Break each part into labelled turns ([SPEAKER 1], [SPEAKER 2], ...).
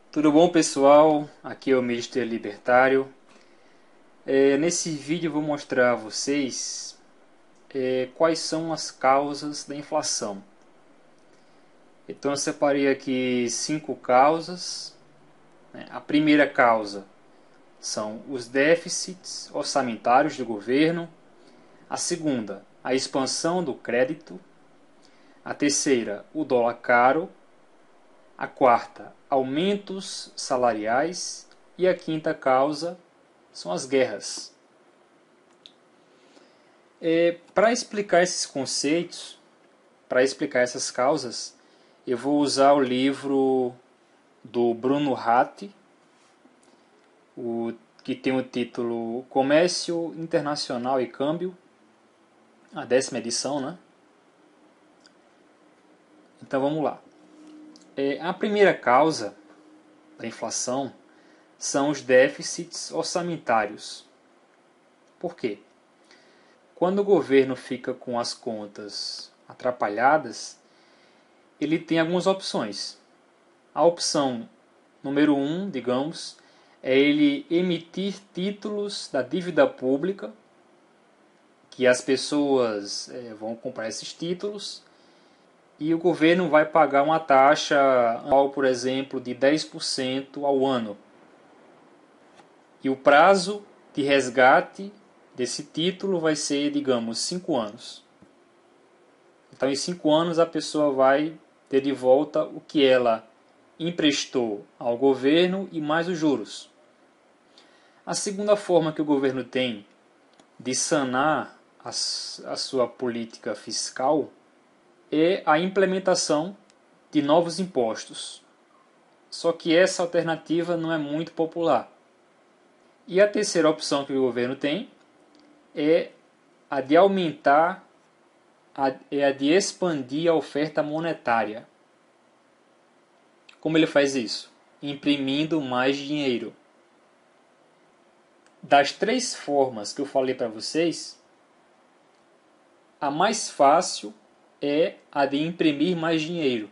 [SPEAKER 1] Tudo bom, pessoal? Aqui é o Mister Libertário. Nesse vídeo eu vou mostrar a vocês quais são as causas da inflação. Então eu separei aqui 5 causas. A primeira causa são os déficits orçamentários do governo. A segunda, a expansão do crédito. A terceira, o dólar caro. A quarta, aumentos salariais. E a quinta causa são as guerras. Para explicar esses conceitos, para explicar essas causas, eu vou usar o livro do Bruno Hatt, que tem o título Comércio Internacional e Câmbio, a 10ª edição, né? Então vamos lá. A primeira causa da inflação são os déficits orçamentários. Por quê? Quando o governo fica com as contas atrapalhadas, ele tem algumas opções. A opção número 1, digamos, é ele emitir títulos da dívida pública, que as pessoas vão comprar esses títulos, e o governo vai pagar uma taxa anual, por exemplo, de 10% ao ano. E o prazo de resgate desse título vai ser, digamos, 5 anos. Então, em 5 anos, a pessoa vai ter de volta o que ela emprestou ao governo e mais os juros. A segunda forma que o governo tem de sanar a sua política fiscal é a implementação de novos impostos. Só que essa alternativa não é muito popular. E a terceira opção que o governo tem é a de aumentar, a de expandir a oferta monetária. Como ele faz isso? Imprimindo mais dinheiro. Das 3 formas que eu falei para vocês, a mais fácil é a de imprimir mais dinheiro.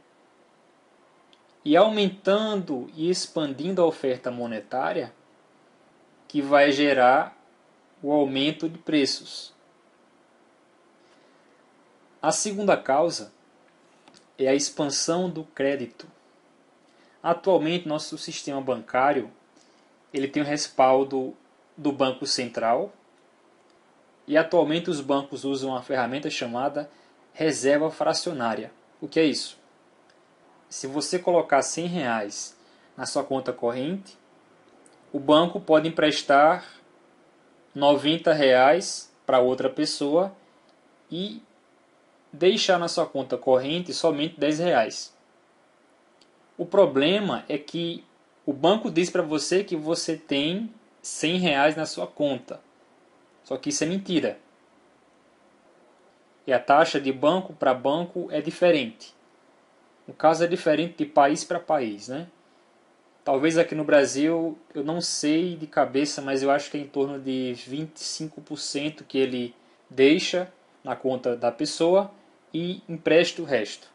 [SPEAKER 1] E aumentando e expandindo a oferta monetária, que vai gerar o aumento de preços. A segunda causa é a expansão do crédito. Atualmente, nosso sistema bancário ele tem o respaldo do Banco Central e atualmente os bancos usam uma ferramenta chamada reserva fracionária. O que é isso? Se você colocar R$ 100 na sua conta corrente, o banco pode emprestar R$ 90 para outra pessoa e deixar na sua conta corrente somente R$ 10. O problema é que o banco diz para você que você tem R$ 100 na sua conta. Só que isso é mentira. E a taxa de banco para banco é diferente. No caso é diferente de país para país, né? Talvez aqui no Brasil, eu não sei de cabeça, mas eu acho que é em torno de 25% que ele deixa na conta da pessoa e empresta o resto.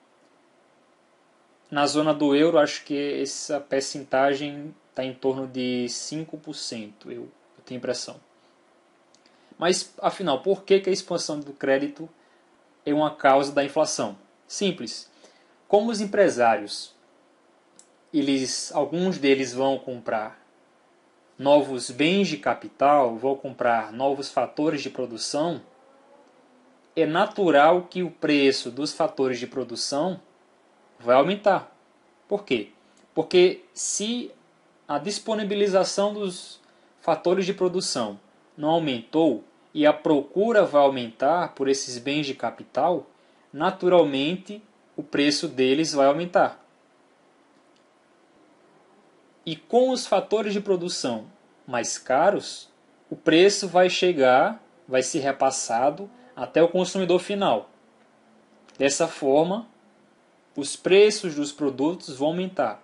[SPEAKER 1] Na zona do euro, acho que essa percentagem está em torno de 5%, eu tenho impressão. Mas, afinal, por que a expansão do crédito é uma causa da inflação? Simples. Como os empresários, alguns deles vão comprar novos bens de capital, vão comprar novos fatores de produção, é natural que o preço dos fatores de produção vai aumentar. Por quê? Porque se a disponibilização dos fatores de produção não aumentou e a procura vai aumentar por esses bens de capital, naturalmente o preço deles vai aumentar. E com os fatores de produção mais caros, o preço vai ser repassado até o consumidor final. Dessa forma, os preços dos produtos vão aumentar.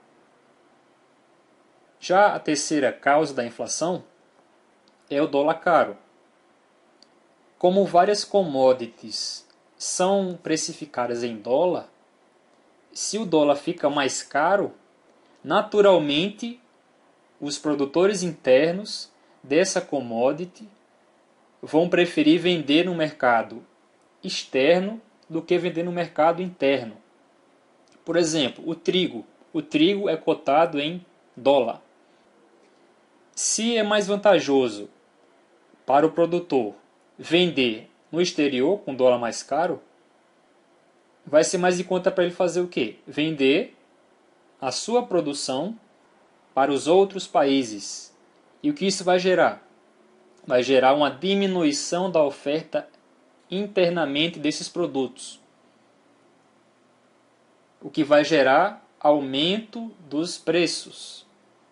[SPEAKER 1] Já a terceira causa da inflação é o dólar caro. Como várias commodities são precificadas em dólar, se o dólar fica mais caro, naturalmente, os produtores internos dessa commodity vão preferir vender no mercado externo do que vender no mercado interno. Por exemplo, o trigo. O trigo é cotado em dólar. Se é mais vantajoso para o produtor vender no exterior com dólar mais caro, vai ser mais em conta para ele fazer o quê? Vender a sua produção para os outros países. E o que isso vai gerar? Vai gerar uma diminuição da oferta internamente desses produtos, o que vai gerar aumento dos preços.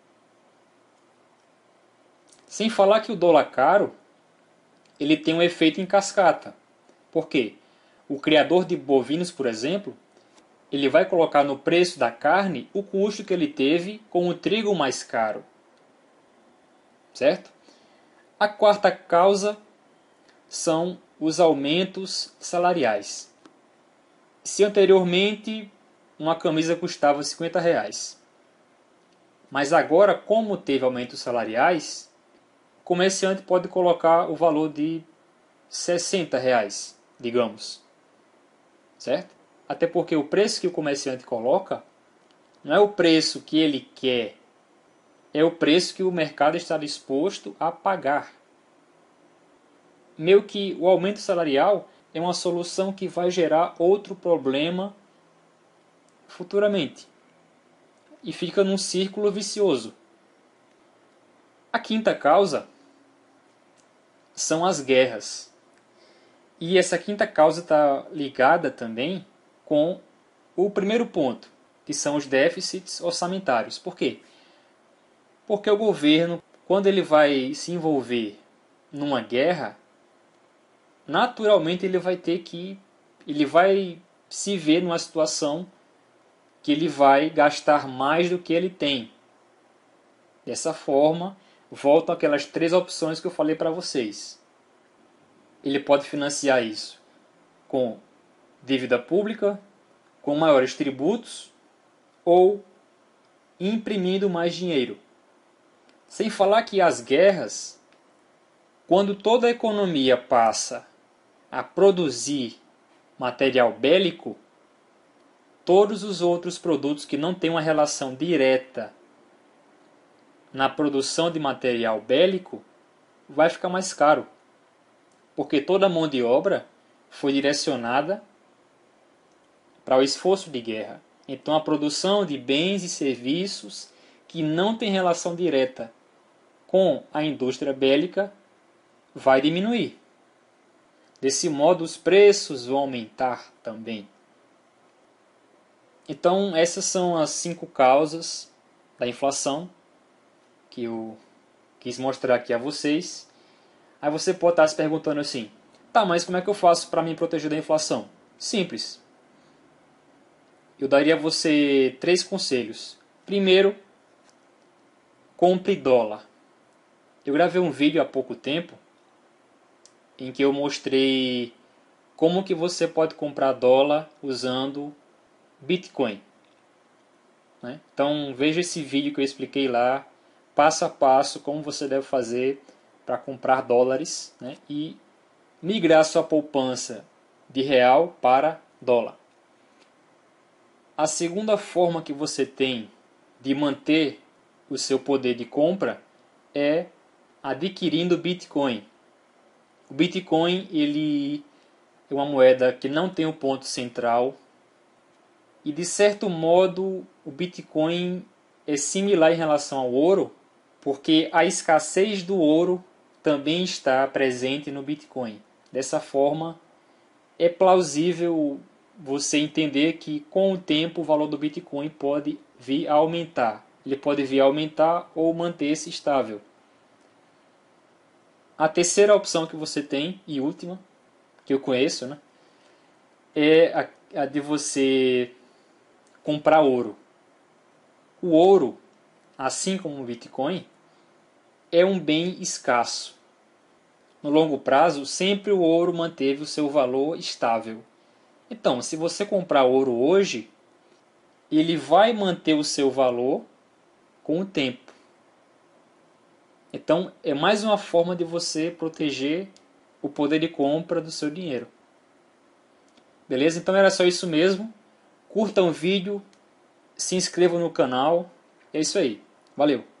[SPEAKER 1] Sem falar que o dólar caro, ele tem um efeito em cascata. Por quê? O criador de bovinos, por exemplo, ele vai colocar no preço da carne o custo que ele teve com o trigo mais caro. Certo? A quarta causa são os aumentos salariais. Se anteriormente uma camisa custava R$50, mas agora, como teve aumentos salariais, o comerciante pode colocar o valor de R$60, digamos. Certo? Até porque o preço que o comerciante coloca não é o preço que ele quer, é o preço que o mercado está disposto a pagar. Meio que o aumento salarial é uma solução que vai gerar outro problema futuramente. E fica num círculo vicioso. A quinta causa são as guerras. E essa quinta causa está ligada também com o primeiro ponto, que são os déficits orçamentários. Por quê? Porque o governo, quando ele vai se envolver numa guerra, naturalmente ele vai se ver numa situação que ele vai gastar mais do que ele tem. Dessa forma, voltam aquelas 3 opções que eu falei para vocês. Ele pode financiar isso com dívida pública, com maiores tributos ou imprimindo mais dinheiro. Sem falar que as guerras, quando toda a economia passa a produzir material bélico, todos os outros produtos que não têm uma relação direta na produção de material bélico vai ficar mais caro, porque toda a mão de obra foi direcionada para o esforço de guerra. Então a produção de bens e serviços que não tem relação direta com a indústria bélica vai diminuir. Desse modo os preços vão aumentar também. Então essas são as 5 causas da inflação que eu quis mostrar aqui a vocês. Aí você pode estar se perguntando assim, tá, mas como é que eu faço para me proteger da inflação? Simples. Eu daria a você 3 conselhos. Primeiro, compre dólar. Eu gravei um vídeo há pouco tempo em que eu mostrei como que você pode comprar dólar usando Bitcoin. Né? Então veja esse vídeo que eu expliquei lá, passo a passo, como você deve fazer para comprar dólares, né? E migrar sua poupança de real para dólar. A segunda forma que você tem de manter o seu poder de compra é adquirindo Bitcoin. O Bitcoin ele é uma moeda que não tem um ponto central e, de certo modo, o Bitcoin é similar em relação ao ouro, porque a escassez do ouro também está presente no Bitcoin. Dessa forma, é plausível você entender que com o tempo o valor do Bitcoin pode vir a aumentar. Ele pode vir a aumentar ou manter-se estável. A terceira opção que você tem, e última, que eu conheço, né, é a de você comprar ouro. O ouro, assim como o Bitcoin, é um bem escasso. No longo prazo, sempre o ouro manteve o seu valor estável. Então, se você comprar ouro hoje, ele vai manter o seu valor com o tempo. Então, é mais uma forma de você proteger o poder de compra do seu dinheiro. Beleza? Então era só isso mesmo. Curtam o vídeo, se inscrevam no canal. É isso aí. Valeu!